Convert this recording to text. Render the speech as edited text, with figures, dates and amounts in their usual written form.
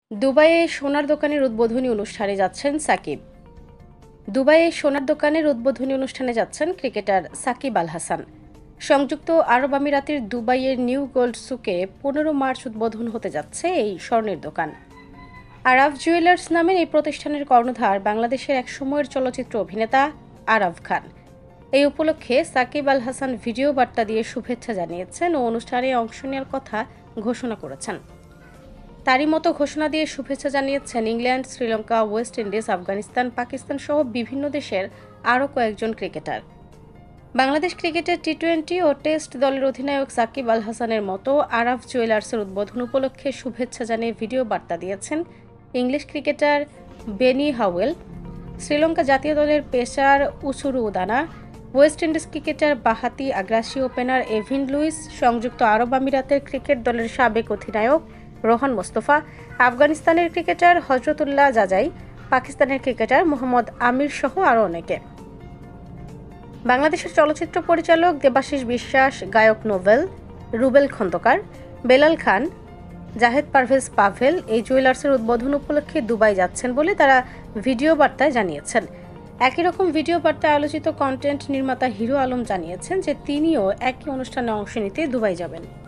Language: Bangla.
দুবাইয়ে সোনার দোকানের উদ্বোধনী অনুষ্ঠানে যাচ্ছেন সাকিব। দুবাইয়ে সোনার দোকানের উদ্বোধনী অনুষ্ঠানে যাচ্ছেন ক্রিকেটার সাকিব আল হাসান। সংযুক্ত আরব আমিরাতের দুবাইয়ের নিউ গোল্ড সুকে 15 মার্চ উদ্বোধন হতে যাচ্ছে এই স্বর্ণের দোকান। আরাফ জুয়েলার্স নামের এই প্রতিষ্ঠানের কর্ণধার বাংলাদেশের একসময়ের চলচ্চিত্র অভিনেতা আরাফ খান। এই উপলক্ষে সাকিব আল হাসান ভিডিও বার্তা দিয়ে শুভেচ্ছা জানিয়েছেন ও অনুষ্ঠানে অংশ নেওয়ার কথা ঘোষণা করেছেন। তারই মতো ঘোষণা দিয়ে শুভেচ্ছা জানিয়েছেন England, Sri Lanka, West Indies, Afghanistan, Pakistan সহ বিভিন্ন দেশের আরও কয়েকজন ক্রিকেটার। বাংলাদেশ ক্রিকেটের টি-20 ও টেস্ট দলের অধিনায়ক সাকিব আল হাসানের মতো আরাফ জুয়েলার্সের উদ্বোধন উপলক্ষে শুভেচ্ছা জানিয়ে ভিডিও বার্তা দিয়েছেন English cricketer Benny Howell, Sri Lanka জাতীয় দলের pacer Isuru Udana, West Indies cricketer বাহাতি আগ্রাসী ওপেনার এভিন লুইস, সংযুক্ত আরব আমিরাতের ক্রিকেট দলের সাবেক অধিনায়ক রোহান মোস্তফা, আফগানিস্তানের ক্রিকেটার হজরতুল্লাহ জাজাই, পাকিস্তানের ক্রিকেটার মোহাম্মদ আমির সহ আরও অনেকে। বাংলাদেশের চলচ্চিত্র পরিচালক দেবাশিস বিশ্বাস, গায়ক নোবেল, রুবেল খন্দকার, বেলাল খান, জাহেদ পারভেজ পাভেল এই জুয়েলার্সের উদ্বোধন উপলক্ষে দুবাই যাচ্ছেন বলে তারা ভিডিও বার্তায় জানিয়েছেন। একই রকম ভিডিও বার্তায় আলোচিত কন্টেন্ট নির্মাতা হিরো আলম জানিয়েছেন যে তিনিও একই অনুষ্ঠানে অংশ নিতে দুবাই যাবেন।